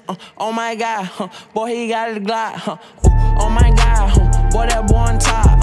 Oh my God, boy, he got it Glock. Oh my God, boy, that boy on top.